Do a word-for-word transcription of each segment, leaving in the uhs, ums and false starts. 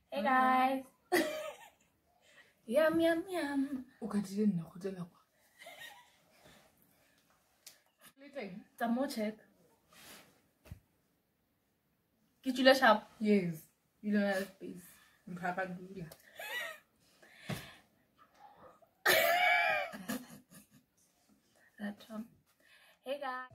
Hey guys. Yum yum yum. Ukatile nina khutela kwa. Later. Tamo check. Kitula sharp. Yes. You don't have space. Mpaka dula. That one. Hey guys.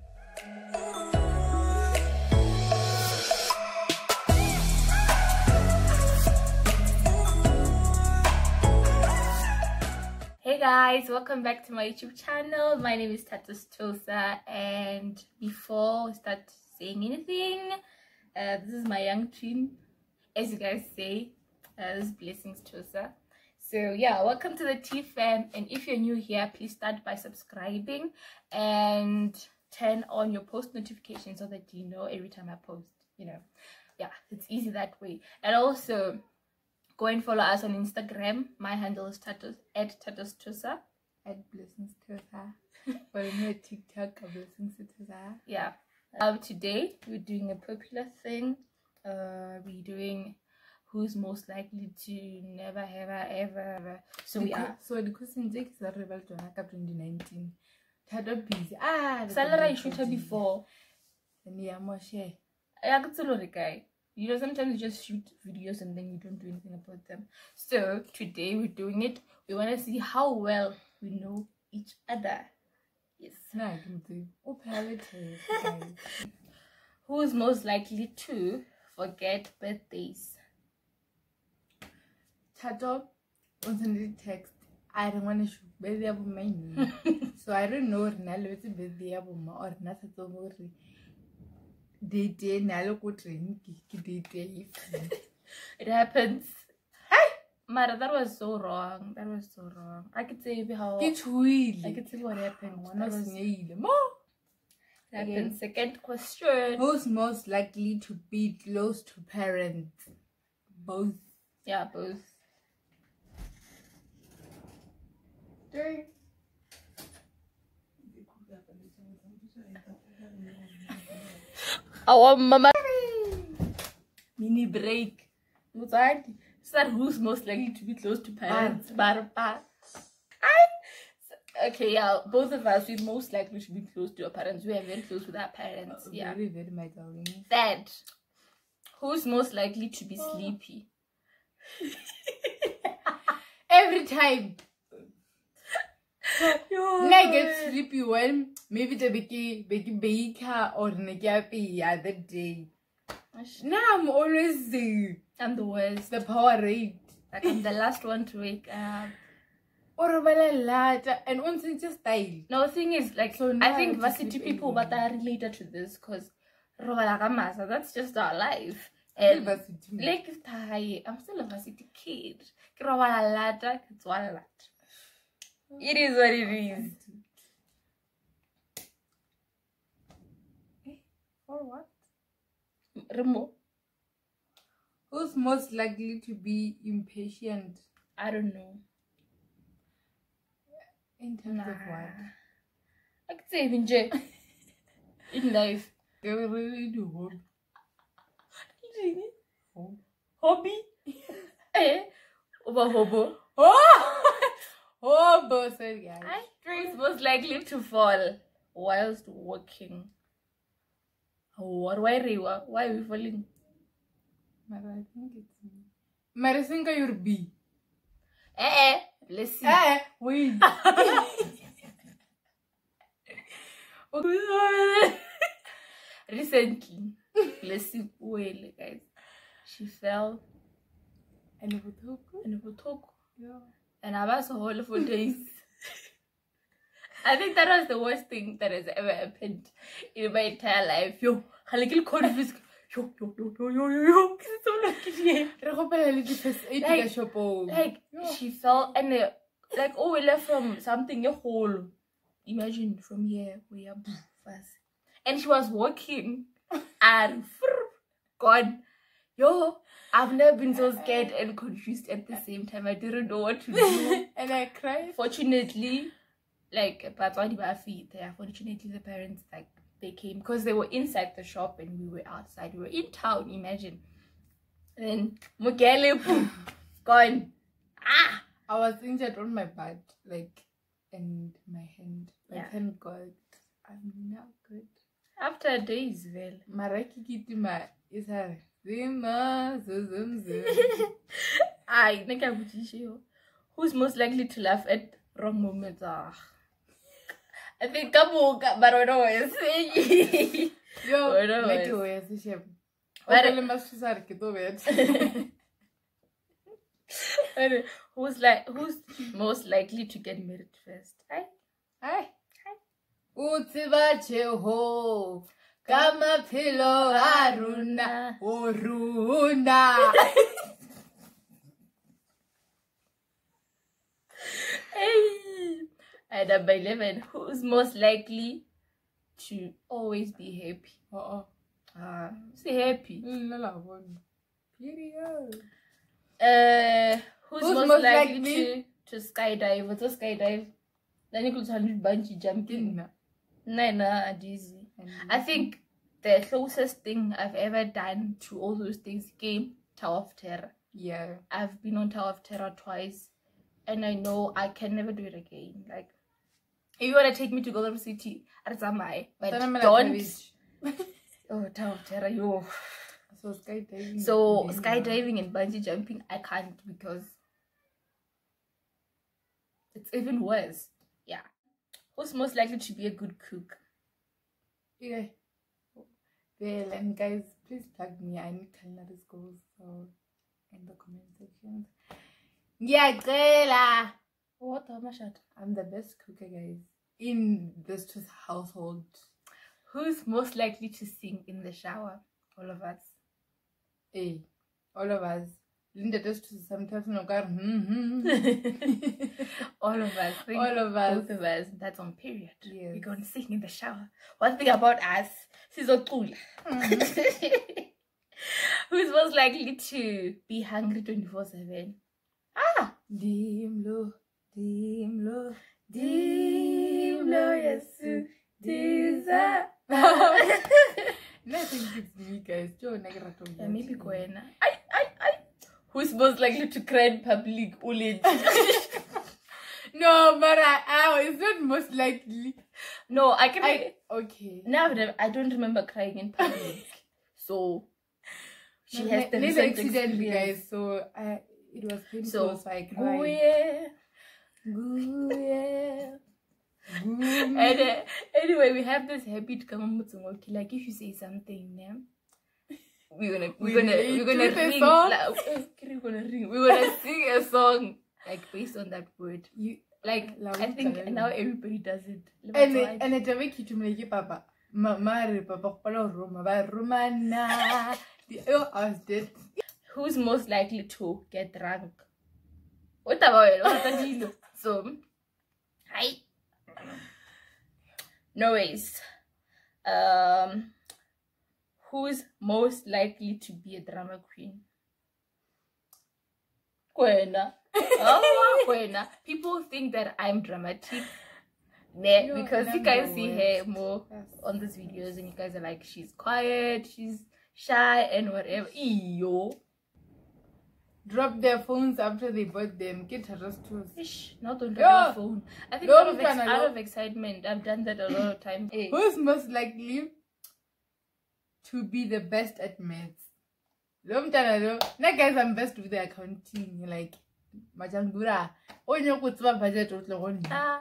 Hey guys, welcome back to my YouTube channel. My name is Tatus Tosa, and before we start saying anything, uh, this is my young twin, as you guys say. Uh, this is Blessings Tosa. So yeah, welcome to the T fam, and if you're new here, please start by subscribing and turn on your post notifications so that you know every time I post. You know, yeah, it's easy that way. And also, go and follow us on Instagram. My handle is Tatus at Tatus Tosa. At Blessings Tosa. But I'm here TikTok at Blessings Tosa. Yeah. Um, today we're doing a popular thing. Uh, we're doing who's most likely to never, ever, ever, ever. So we are. So the question is that rebel to twenty nineteen. Tado busy. Ah. Salary I shoot her before. And yeah, more share. I could tell the guy. You know, sometimes you just shoot videos and then you don't do anything about them. So today we're doing it. We want to see how well we know each other. Yes. No, I can do. Oh, palette. Who is most likely to forget birthdays? Tato was in the text. I don't want to shoot birthday of my name. So I don't know if I love birthday of my or not at all. It happens. Hey, Mara, that was so wrong. That was so wrong. I could say how. I could see what happened. One that was happened. Second question. Who's most likely to be close to parents? Both. Yeah, both. Three. Our mama mini break. What's that? Is that who's most likely to be close to parents? Bar bar. Okay, yeah, both of us we're most likely to be close to our parents. We are very close with our parents. Yeah. Very, very my darling. Third, who's most likely to be sleepy? Every time. I get sleepy when maybe the Becky Becky Baker or Negapi the other day. Now I'm always the I'm the worst. The power rate. Like I'm the last one to wake up. Or and once it's just style. No, thing is like so I think varsity people but are related to this because that's just our life. And like I'm still a varsity kid. It's one lot. It is what it is. For what? Remo. Who's most likely to be impatient? I don't know. In terms nah. of what? I could say in J. In life. They will really do hobby. Hobby? Hobby? Eh? Over hobo. Oh! Oh, both guys. Who's most likely to fall whilst walking? What? Why Rewa? Why are we falling? Mara, I think it's me. Marisinka, you're B. Eh, eh. Let's see. Eh, wait. Recently, let's see. Wait, guys. She fell. And it would talk. And it would talk. Yeah. And I was whole for days. I think that was the worst thing that has ever happened in my entire life. Yo, I like confused. Yo, yo, yo, yo, yo, yo, yo. Like, like she fell and uh, like oh, we left from something a hole. Imagine from here, we are fast, and she was walking and gone. Yo, I've never been so scared and confused at the same time. I didn't know what to do. And I cried. Fortunately, like, but on the feet there, fortunately the parents, like, they came because they were inside the shop and we were outside. We were in town, imagine. Then Mugele gone. Ah, I was injured on my butt, like, and my hand. But Yeah. thank God, I'm now good. after days, well. Maraki kitima is her. Zima, zuzum, zum. I who's most likely to laugh at wrong moments? Ah, I think Kabuka, but I know it's Yo, What else? like you wear the shape. But- Okay, must be sorry, get over it. who's like who's most likely to get married first? I Hi. Utsiba cheho. Kama pilo haruna. Oruna. Hey. And number eleven, who's most likely to always be happy? Uh-oh. Ah, say happy. Period. Uh, who's, Who's most, most likely, likely? to to skydive? What's a skydive? Then you could hundred bungee jumping. Dinner. No, no, dizzy. I think the closest thing I've ever done to all those things came Tower of Terror. Yeah. I've been on Tower of Terror twice, and I know I can never do it again. Like, if you want to take me to Golden City, that's my. But Then I'm like don't. cabbage. Oh, Tower of Terror, yo. So skydiving. So Dinner. skydiving and bungee jumping, I can't because it's even worse. Yeah. Who's most likely to be a good cook? Yeah. Well, and guys, please tag me. I need culinary schools, so in the comment section. Yeah, Grela. What the mashat? I'm the best cooker, guys, in this just household. Who's most likely to sing in the shower? All of us. Hey, all of us. Linda does to sometimes no got mm-hmm. All of us. Think All of us. Both of us. That's on period. Yes. We're going to sing in the shower. One thing about us, she's a cool. Who's most likely to be hungry twenty-four seven? Ah! Dimlo, dimlo, Dimlo, yes, Diza. No, I think it's me, guys. Joe, Yeah, maybe Gwen. I, I, I. Who's most likely to cry in public? Ulit. No, but I, I it's not most likely. No, I can. I okay. Now that I don't remember crying in public, so she No, has the neither recent accident, experience. guys. So I, it was painful, So, so, I Ooh, cried. yeah. Ooh, yeah. Ooh. And uh, anyway, we have this habit. Like if you say something, yeah, we're gonna we're We gonna relate we're gonna to the ring. song. Like, we're gonna ring. We're gonna sing a song like based on that word. You, Like La I think Utalelo. now everybody does it. and it, and it make you to make papa. Mama, papa, papa, Roma, ba Romana. Oh, I was dead. Who's most likely to get drunk? What about it? What's the deal? So, hi. No ways. Um, who's most likely to be a drama queen? Kwena. Oh, Kwena. People think that I'm dramatic. Nah, You're because you number guys see her worst. more Yes. on these videos and you guys are like, she's quiet, she's shy and whatever. Eyo. Drop their phones after they bought them. Get harassed too. Ish, not on the Yeah. phone. I think No, out, of ex- Mutana, out no. of excitement, I've done that a lot of times. Hey. Who's most likely to be the best at maths? Long time ago, na guys, I'm best with the accounting. Like, Majangura. Oh, you could swap budget or something. Ah,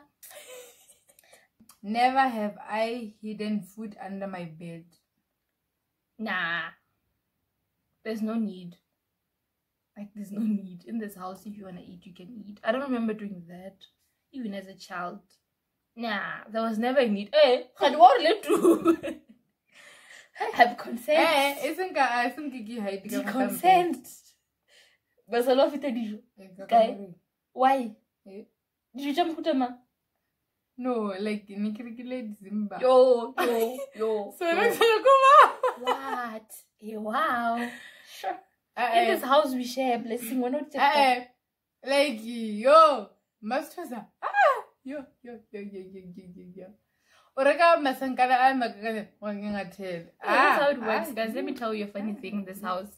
Never have I hidden food under my bed. nah. There's no need. Like, there's no need. In this house, if you want to eat, you can eat. I don't remember doing that, even as a child. Nah, there was never a need. Eh, had what let do? Have consent. Eh, isn't I think you hide The consent. But I love it, Adijo. Okay. Why? Eh? Did you jump with ma? No, like Nikirikile Zimba. Yo, yo, yo. So yo. next time, What? Eh, wow. Sure. I In this house, we share a blessing. We're not Eh, like yo, master. Ah, yo, yo, yo, yo, yo, yo, yo, yo. Oraka masankara I magagane wanging a tail. That's how it works, guys. Let me tell you a funny thing in this house.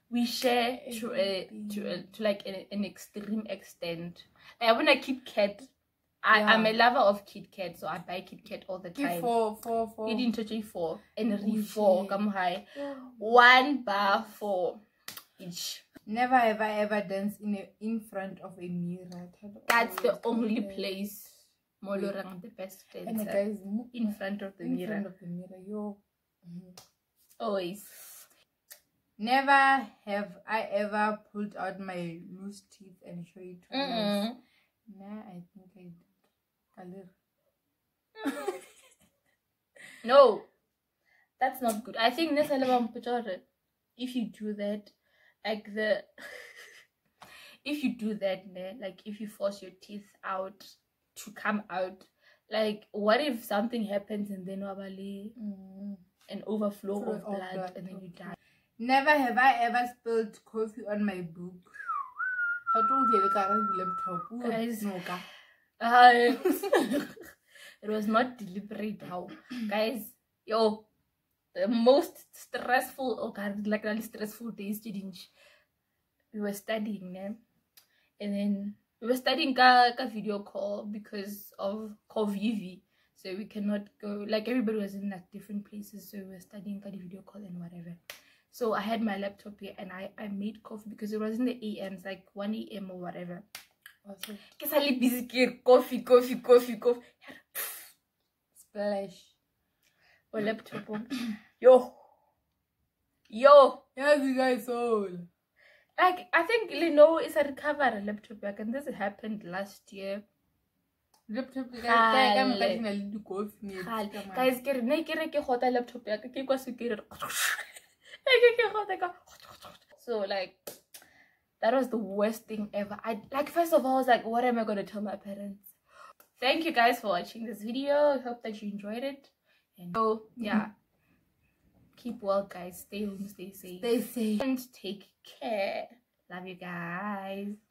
we share to a to a, to like an, an extreme extent. Like when I Kit Kat, I Yeah. I'm a lover of Kit Kat, so I buy Kit Kat all the Ke time. four, four, four. You didn't touch it four and Oh, re four shit. come high. One bar for each. Never have I ever danced in a, in front of a mirror. That's the Oh, only okay. place Molorang the best And the dancer guys in front of the in mirror. front of the mirror. Yo. Mhm. Always. Never have I ever pulled out my loose teeth and show it to others. Mm-mm. Nah, I think I did. A little. No, that's not good. I think this if you do that, like the if you do that, like if you force your teeth out to come out, like what if something happens and then wabali Mm. an overflow Flow of of blood, blood, and then you okay. die. Never have I ever spilled coffee on my book. How do you get the laptop? Ooh, Guys. no, ka. Uh, it was not deliberate. How guys, yo, the most stressful, oh god, like really stressful days, didn't we were studying them, and then we were studying ka, ka video call because of COVID, so we cannot go. Like everybody was in like different places, so we were studying ka video call and whatever. So I had my laptop here and I I made coffee because it was in the A Ms, like one A M or whatever. Also, Because I busy coffee, coffee, coffee, coffee. splash. Or laptop. Yo. Yo. Yes, you guys all. Like, I think Lenovo is a recovery laptop. Like, and this happened last year. Laptop, guys, Kgale. I'm getting a little coffee. Guys, ke ne ke re ke gota laptop ya ka ke kwa se ke re. So like that was the worst thing ever. I like first of all I was like, what am I gonna tell my parents? Thank you guys for watching this video. I hope that you enjoyed it. And so yeah. Keep well, guys. Stay home, stay safe. Stay safe. And take care. Love you guys.